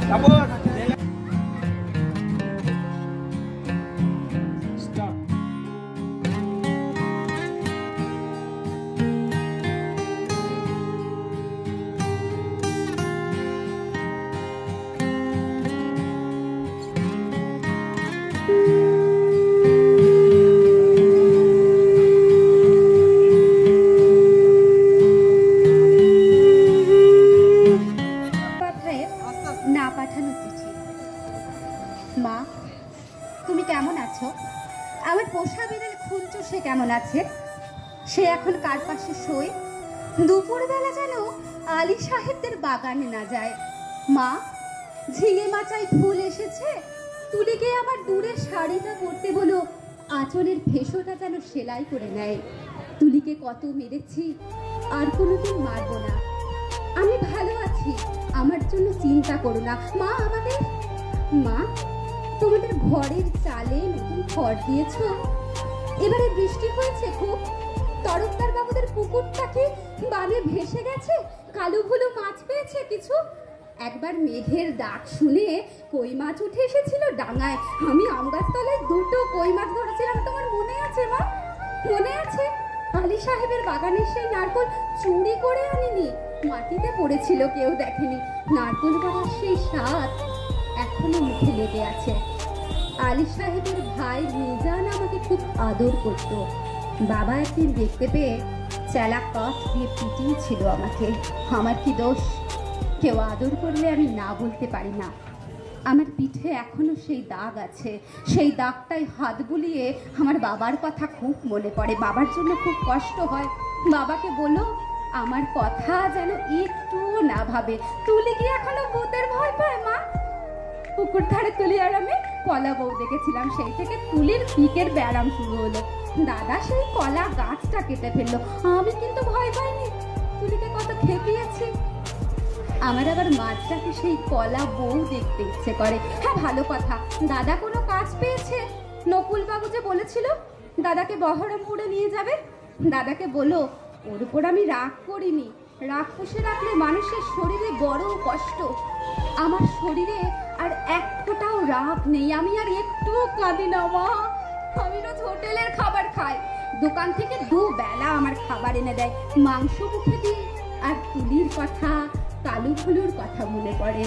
সে এখন কার পাশে শোয়? দুপুরবেলা যেন আলী সাহেবদের বাগানে না যায়। মা, ঝিঙে মাচায় ফুল এসেছে, তুলিকে আমার দূরের শাড়িটা পরতে বলো, আঁচলের ফেসোটা যেন সেলাই করে নেয়। তুলিকে কত মেরেছি, আর কোনোদিন মারবো না। আমি ভালো আছি, আমার জন্য চিন্তা করো না। মা, মা, তোমাদের ঘরের চালে নতুন খড় দিয়েছো? এবারে বৃষ্টি হয়েছে খুব। তরফদার বাবুদের পুকুরটা কি বানে ভেসে গেছে? কালো ভুলো মাছ পেয়েছে কিছু? একবার মেঘের ডাক শুনে কই মাছ উঠে এসেছিল ডাঙায়। আমি আম গাছতলায় দুটো কই মাছ ধরেছিলাম, তোমার মনে আছে মা? মনে আছে? আলী সাহেবের বাগানের সেই নারকল চুরি করে আনিনি, মাটিতে পড়েছিল, কেউ দেখেনি। নারকল বাগার সেই স্বাদ এখনো মুখে লেগে আছে। আলী সাহেবের ভাই মিজান আমাকে খুব আদর করত। বাবা একদিন দেখতে পেয়ে চেলা কাঠ দিয়ে পিটিয়েছিল আমাকে। আমার কি দোষ? কেউ আদর করলে আমি না বলতে পারি না। আমার পিঠে এখনো সেই দাগ আছে। সেই দাগটাই হাত বুলিয়ে আমার বাবার কথা খুব মনে পড়ে। বাবার জন্য খুব কষ্ট হয়। বাবাকে বলো আমার কথা যেন একটুও না ভাবে। তুলি কি এখনো ভূতের ভয় পায় মা? পুকুর ধারে তুলি আর আমি কলা বউ দেখেছিলাম, সেই থেকে তুলির পিকের ব্যায়াম শুরু হলো। দাদা সেই কলা গাছটা কেটে ফেললো, আমি কিন্তু ভয় পাইনি। তুলিকে কত খেপিয়েছি। আমার আবার মাছটাকে সেই কলা বউ দেখতে ইচ্ছে করে। হ্যাঁ, ভালো কথা, দাদা কোনো কাজ পেয়েছে। নকুল বাবু যে বলেছিল দাদাকে বহরমপুরে নিয়ে যাবে, দাদাকে বলো ওর উপর আমি রাগ করিনি। রাগ পুষে রাখলে মানুষের শরীরে বড় কষ্ট। আমার শরীরে আর এক ফোঁটাও রাগ নেই। আমি আর একটুও কাঁদি না মা। আমি রোজ হোটেলের খাবার খাই, দোকান থেকে দুবেলা আমার খাবার এনে দেয়, মাংস মুখে দিই। আর তুলির কথা, কালু ফুলুর কথা মনে পড়ে।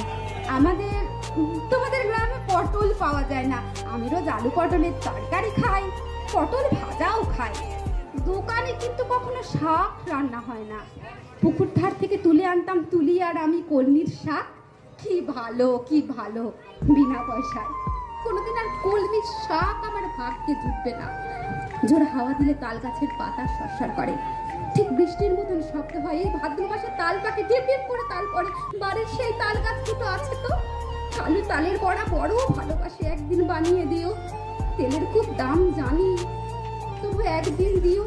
তোমাদের গ্রামে পটল পাওয়া যায় না, আমি রোজ আলু পটলের তরকারি খাই, পটল ভাজাও খাই। দোকানে কিন্তু কখনো শাক রান্না হয় না। পুকুর ধার থেকে তুলে আনতাম তুলি আর আমি কলমির শাক। কি ভালো, কি ভালো, বিনা পয়সায়। কোনোদিন আর কলমির শাক আমার ভাগ্যে জুটবে না। জোর হাওয়া দিলে তাল গাছের পাতা সরসর করে, ঠিক বৃষ্টির মতন শব্দ হয়। এই ভাদ্র মাসে তাল পাকে টিপ টিপ করে তাল পড়ে। বাড়ির সেই তাল গাছ দুটো আছে তো, কালু তালের বড়া বড় ভালোবাসে। একদিন বানিয়ে দিও, তেলের খুব দাম জানি, তবু একদিন দিও।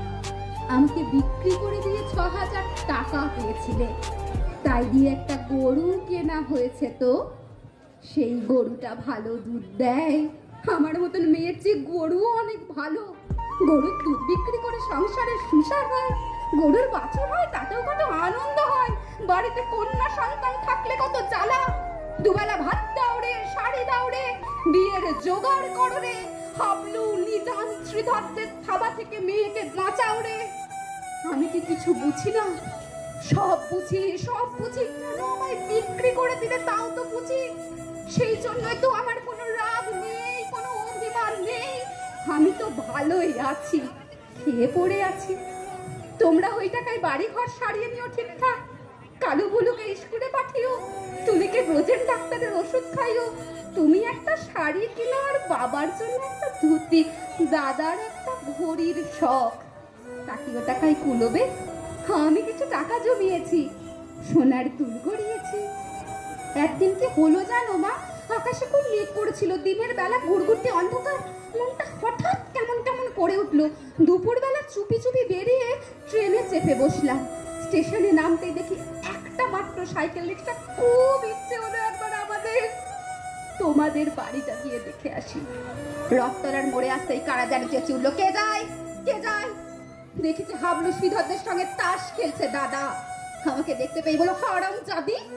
আমাকে বিক্রি করে দিয়ে ৬,০০০ টাকা পেয়েছিলে, তাই দিয়ে একটা গরু কেনা হয়েছে। তো সেই গরুটা ভালো দুধ দেয়। আমার মতন মেয়ের চেয়ে গরু অনেক ভালো। গরুর দুধ বিক্রি করে সংসারের সুসার হয়, গরুর বাছুর হয়, তাতেও কত আনন্দ হয়। বাড়িতে কন্যা সন্তান থাকলে কত জ্বালা। দুবেলা ভাত দাও রে, শাড়ি দাও রে, বিয়ের জোগাড় করো রে, হাবলু নিজান শ্রীধরদের থাবা থেকে মেয়েকে বাঁচাও রে। আমি কি কিছু বুঝি না? সব বুঝি, সব বুঝি। কেন আমায় বিক্রি করে দিলে তাও তো বুঝি। সেই জন্যই তো আমার কোনো রাগ নেই, কোনো অভিমান নেই। আমি তো ভালোই আছি, খেয়ে পড়ে আছি। তোমরা ওই টাকায় বাড়ি ঘর সারিয়ে নিও ঠিকঠাক। কালু বুলুকে স্কুলে পাঠিও, তুমিকে ব্রজেন ডাক্তারের ওষুধ খাইও। তুমি একটা শাড়ি কিনো আর বাবার জন্য একটা ধুতি, দাদার একটা ঘড়ির শখ। তাকিও টাকায় কুলোবে। আমি কিছু টাকা জমিয়েছি, সোনার দুল গড়িয়েছি। একদিন কি হলো জানো মা? আকাশে খুব মেঘ করেছিল, দিনের বেলা ঘুরঘুরতে অন্ধকার। মনটা হঠাৎ কেমন কেমন করে উঠলো। দুপুরবেলা চুপি চুপি বেরিয়ে ট্রেনে চেপে বসলাম। স্টেশনে নামতেই দেখি একটা মাত্র সাইকেল রিক্সা। খুব ইচ্ছে হলো একবার আমাদের তোমাদের বাড়িটা গিয়ে দেখে আসি। রথতলার মোড়ে আসতেই কারা জানি চেঁচে উঠলো, কে যায়, কে যায়। দেখেছি হাবলু শ্রীধরদের সঙ্গে তাস খেলছে দাদা। আমাকে দেখতে পেয়ে বলো, হারাম জাদি,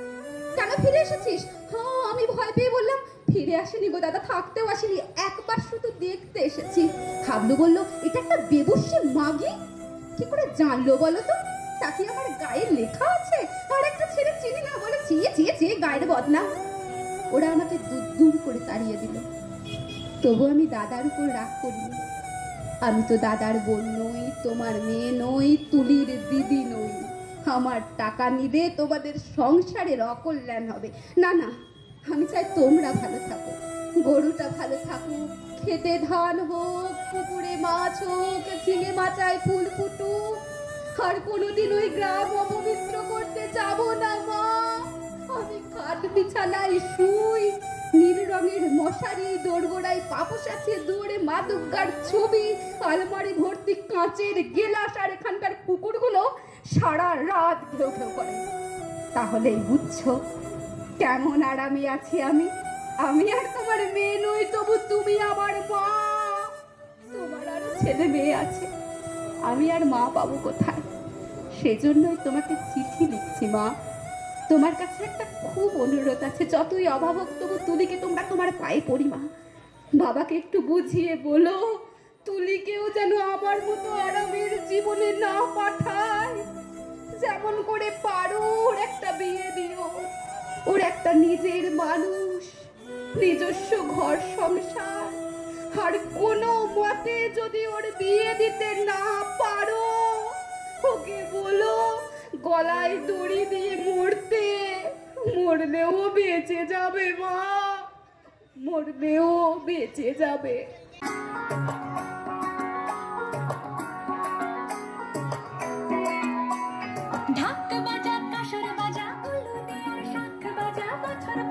কেন ফিরে এসেছিস? হ্যাঁ, আমি ভয় পেয়ে বললাম, ফিরে আসেনি গো দাদা, থাকতেও আসেনি, একবার শুধু দেখতে এসেছি। হাবলু বলল, এটা একটা বেবস্যি মাগি। কি করে জানলো বলো তো? তা কি আমার গায়ে লেখা আছে? আর একটা ছেলে চিনি না বলে চেয়ে চেয়ে চেয়ে গায়ের বদনাম। ওরা আমাকে দূর করে তাড়িয়ে দিল। তবু আমি দাদার উপর রাগ করিনি। আমি তো দাদার বোন নই, তোমার মেয়ে নই, তুলির দিদি নই। আমার টাকা নিবে, তোমাদের সংসারের অকল্যাণ হবে। না না, আমি চাই তোমরা ভালো থাকো, গরুটা ভালো থাকুক, খেতে ধান হোক, পুকুরে মাছ হোক, ঝিঙে মাচায় ফুল ফুটুক। আর কোনোদিন ওই গ্রাম অপবিত্র করতে যাব না মা। আমি খাট বিছানায় শুই, নীল রঙের মশারি, দোরগোড়ায় পাপোশ আছে, দুয়ারে মা দুর্গার ছবি, আলমারি ভর্তি কাঁচের গেলাস, আর এখানকার কুকুরগুলো সারা রাত ঘেউ ঘেউ করে। তাহলেই বুঝছো কেমন আরামে আছি আমি। আমি আর তোমার মেয়ে নই, তবু তুমি আমার মা। তোমার আরো ছেলে মেয়ে আছে, আমি আর মা পাবো কোথায়? সেজন্যই তোমাকে চিঠি লিখছি মা। তোমার কাছে একটা খুব অনুরোধ আছে, যতই অভাব হোক তবু তুলিকে তোমরা তোমার পায়ে পড়ি মা। বাবাকে একটু বুঝিয়ে বলো, তুলিকেও যেন আমার মতো আরামের জীবনে না পাঠায়। যেমন করে পারো ওর একটা বিয়ে দিও, ওর একটা নিজের মানুষ, নিজস্ব ঘর সংসার। আর কোনো মতে যদি ওর বিয়ে দিতে না পারো, ওকে বলো গলায় দড়ি দিয়ে মরতে। মরলেও বেঁচে যাবে মা, মরলেও বেঁচে যাবে। ঢাক বাজা, কাসর বাজা, উলু দিয়ে শাঁখ বাজা, বছর